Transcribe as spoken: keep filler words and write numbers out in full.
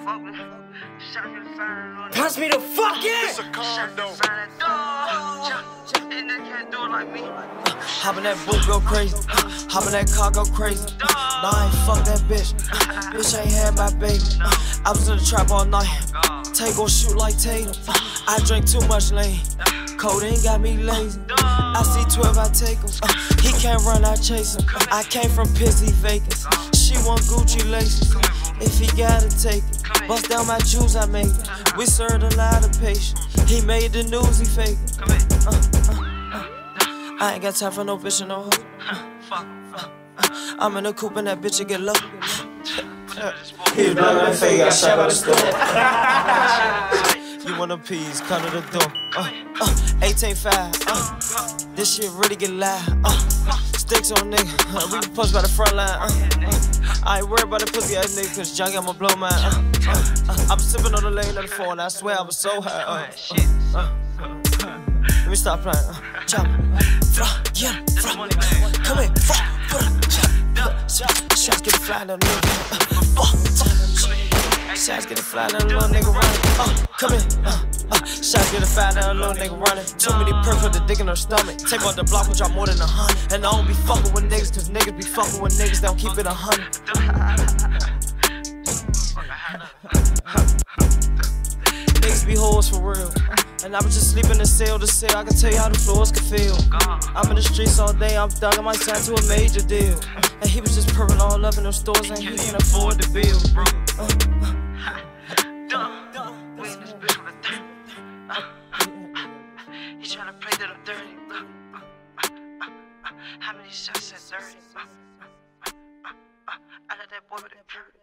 Punch me the fuck in! It's a condo. Hop in that boot, go crazy. Hop in that car, go crazy. Nah, I ain't fuck that bitch. Bitch ain't had my baby. I was in the trap all night. Tay gon' shoot like Tatum. I drink too much lean. Codeine got me lazy. I see twelve, I take him. Uh, he can't run, I chase him. I came from Pizzy Vegas. She want Gucci laces. If he gotta take it, bust down my jewels, I made it. We served a lot of patience. He made the news, he fake it. Uh, uh, uh. I ain't got time for no bitch and no hoe. Uh, uh, uh. I'm in the coupe and that bitch will get low. He was blowing that fake, I shot by the store. You want a piece, come to the door. Uh, uh, eighteen five, uh, this shit really get loud. Uh, sticks on nigga, uh, we can punch by the front line. Uh, uh, I ain't worried about the pussy ass nigga, cause Junkie I'ma blow mine. Uh, uh, uh, I'm sipping on the lane of the phone, I swear I was so high. Uh, uh, uh, uh, let me stop playing. Uh, chop, fly, yeah, fly. Come here, fly, put it, chop. Shots get fly, little nigga. Uh, uh, Shots get a fly, little little nigga running. Uh, come here. Uh, uh, shots get a fly, little little nigga running. Too many perks with the dick in her stomach. Take out the block, which I'm more than a hundred. And I don't be fucking with niggas, cause niggas be fucking with niggas, they don't keep it a hundred. Niggas be hoes for real. And I was just sleeping in cell to cell. I can tell you how the floors can feel. I'm in the streets all day, I'm thugging, I might sign to a major deal. And he was just purring all up in them stores and he can't afford the bill. Uh, uh. He tryna play that I'm dirty. How many shots at thirty? I got that boy with that